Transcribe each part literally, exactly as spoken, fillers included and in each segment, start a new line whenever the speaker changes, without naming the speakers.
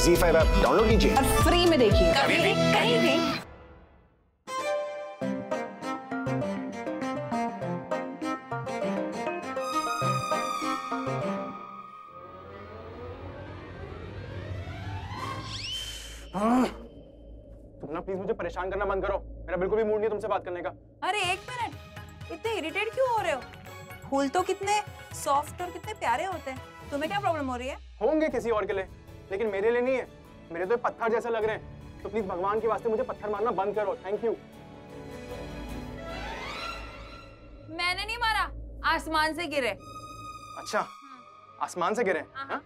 ज़ी five app download कीजिए
और free में देखिए
कभी भी कहीं भी।
तुम ना प्लीज मुझे परेशान करना बंद करो, मेरा बिल्कुल भी मूड नहीं है तुमसे बात करने का।
अरे एक मिनट, इतने इरिटेट क्यों हो रहे हो? फूल तो कितने सॉफ्ट और कितने प्यारे होते हैं, तुम्हें क्या प्रॉब्लम हो रही है?
होंगे किसी और के लिए, लेकिन मेरे लिए नहीं है। मेरे तो पत्थर जैसे लग रहे हैं, तो प्लीज भगवान के वास्ते मुझे पत्थर मारना बंद करो। Thank you.
मैंने नहीं मारा, आसमान से गिरे।
अच्छा, आसमान से गिरे? हाँ?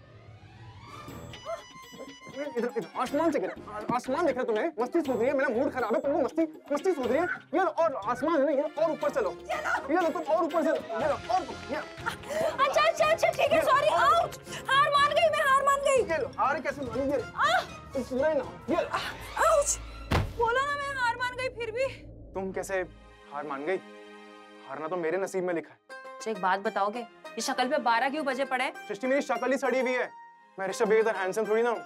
इधर इधर आसमान से गिरे। आसमान दिख रहा है तुम्हें? मस्ती सूझ रही है, मेरा मूड खराब है, तुमको मस्ती मस्ती सूझ रही है। ये लो, और आसमान है, ये लो, और ऊपर चलो। ये लो, तुम और ऊपर चलो। ये लो, और ये।
अच्छा अच्छा अच्छा ठीक है, सॉरी। आउट, हार मान गई मैं, हार मान गई।
ये लो, हार कैसे मानी? ये तुम पूरा ही ना। ये
आउच, बोलो ना मैं हार मान गई फिर भी।
तुम कैसे हार मान गई? हारना तो मेरे नसीब में लिखा है।
अच्छा एक बात बताओगे, ये शक्ल पे बारह क्यों बजे पड़े?
सृष्टि मेरी शक्ल ही सड़ी हुई है, मैं ऋषभ भैया इधर हैंडसम थोड़ी ना हूँ।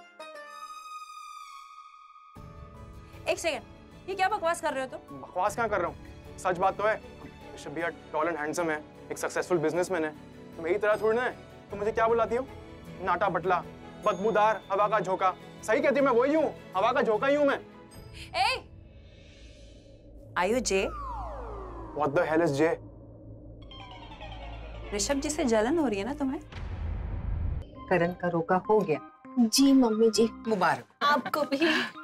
एक सेकंड, ये क्या बकवास कर रहे हो तुम?
बकवास कहाँ कर रहा हूँ, सच बात तो है। ऋषभ भैया टॉल एंड हैंडसम है, एक सक्सेसफुल बिजनेसमैन है। तो मेरी तरह थोड़ी ना है। तो मुझे क्या बुलाती हो? नाटा बटला, बदबूदार, हवा का झोंका। सही कहती हूँ, मैं वही हूँ, हवा का झोंका ही हूँ मैं।
A, are you J?
What the hell is Jay?
Rishabh ji से जलन हो रही है ना तुम्हें?
करण का रोका हो गया।
जी मम्मी जी।
मुबारक
आपको भी।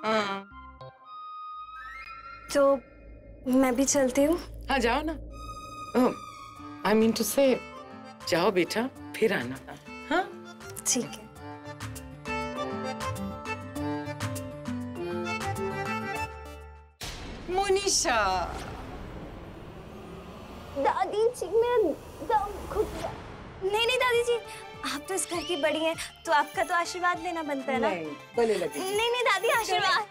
तो मैं भी चलती हूँ।
हाँ जाओ ना। आई मीन टू से जाओ बेटा, फिर आना। हाँ
ठीक है।
मोनिशा।
दादी जी मैं दम घुट गया। नहीं नहीं दादी जी, आप तो इस घर की बड़ी हैं, तो आपका तो आशीर्वाद लेना बनता है ना।
नहीं, गले लगी।
नहीं नहीं दादी, आशीर्वाद।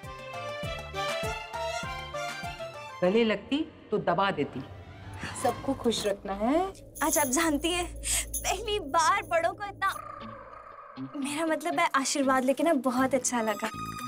गले लगती तो दबा देती। सबको खुश रखना है।
आज आप जानती हैं, पहली बार बड़ों को इतना, मेरा मतलब है आशीर्वाद लेके ना बहुत अच्छा लगा।